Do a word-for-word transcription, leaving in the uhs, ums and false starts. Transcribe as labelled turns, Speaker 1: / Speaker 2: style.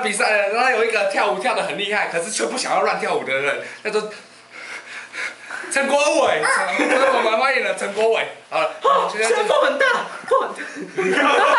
Speaker 1: 比赛，然后有一个跳舞跳得很厉害，可是却不想要乱跳舞的人，叫做陈国伟。所以我们欢迎了陈国伟。好了，
Speaker 2: 现在风很大，风很大。